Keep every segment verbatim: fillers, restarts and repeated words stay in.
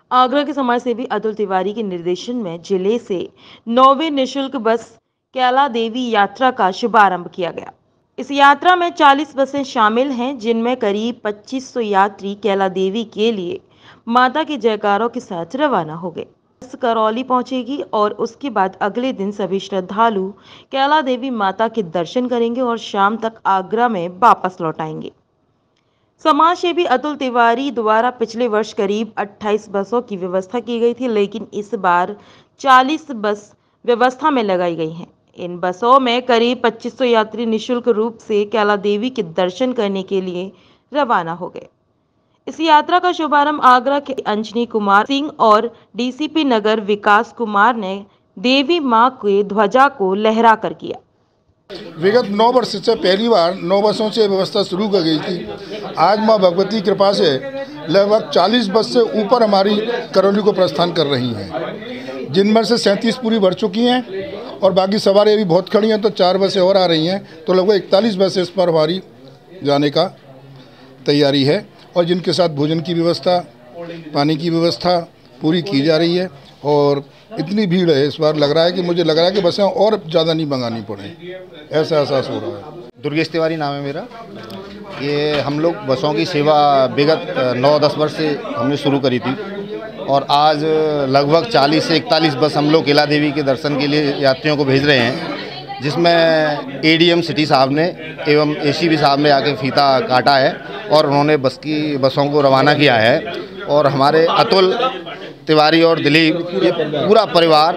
आगरा के समाज सेवी अतुल तिवारी के निर्देशन में जिले से नौवीं निःशुल्क बस कैला देवी यात्रा का शुभारंभ किया गया। इस यात्रा में चालीस बसें शामिल हैं, जिनमें करीब पच्चीस सौ यात्री कैला देवी के लिए माता के जयकारों के साथ रवाना हो गए। बस करौली पहुंचेगी और उसके बाद अगले दिन सभी श्रद्धालु कैला देवी माता के दर्शन करेंगे और शाम तक आगरा में वापस लौट आएंगे। समाज सेवी अतुल तिवारी द्वारा पिछले वर्ष करीब अट्ठाईस बसों की व्यवस्था की गई थी, लेकिन इस बार चालीस बस व्यवस्था में लगाई गई हैं। इन बसों में करीब पच्चीस सौ यात्री निःशुल्क रूप से कैला देवी के दर्शन करने के लिए रवाना हो गए। इस यात्रा का शुभारंभ आगरा के अंजनी कुमार सिंह और डीसीपी नगर विकास कुमार ने देवी मां के ध्वजा को लहरा कर किया। विगत नौ वर्ष से पहली बार नौ बसों से व्यवस्था शुरू कर गई थी। आज मां भगवती कृपा से लगभग चालीस बस से ऊपर हमारी करौली को प्रस्थान कर रही हैं, जिनमें से सैंतीस पूरी भर चुकी हैं और बाकी सवारी अभी बहुत खड़ी हैं, तो चार बसें और आ रही हैं, तो लगभग इकतालीस बसें इस पर हमारी जाने का तैयारी है और जिनके साथ भोजन की व्यवस्था, पानी की व्यवस्था पूरी की जा रही है। और इतनी भीड़ है इस बार, लग रहा है कि मुझे लग रहा है कि बसें और ज़्यादा नहीं मंगानी पड़े, ऐसा एहसास हो रहा है। दुर्गेश तिवारी नाम है मेरा। ये हम लोग बसों की सेवा विगत नौ दस वर्ष से हमने शुरू करी थी और आज लगभग चालीस से इकतालीस बस हम लोग कैला देवी के दर्शन के लिए यात्रियों को भेज रहे हैं, जिसमें एडीएम सिटी साहब ने एवं एसीपी साहब ने आके फीता काटा है और उन्होंने बस की बसों को रवाना किया है। और हमारे अतुल तिवारी और दिलीप, ये पूरा परिवार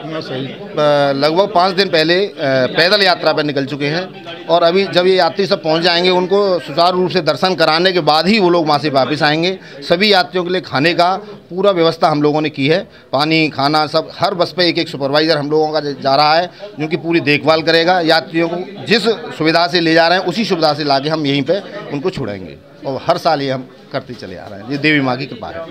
लगभग पाँच दिन पहले पैदल यात्रा पर निकल चुके हैं और अभी जब ये यात्री सब पहुंच जाएंगे, उनको सुचारू रूप से दर्शन कराने के बाद ही वो लोग वहाँ से वापस आएंगे। सभी यात्रियों के लिए खाने का पूरा व्यवस्था हम लोगों ने की है, पानी खाना सब। हर बस पे एक एक सुपरवाइज़र हम लोगों का जा रहा है, जो कि पूरी देखभाल करेगा। यात्रियों को जिस सुविधा से ले जा रहे हैं उसी सुविधा से ला के हम यहीं पर उनको छोड़ेंगे और हर साल ये हम करते चले आ रहे हैं। ये देवी माँ की कृपा है।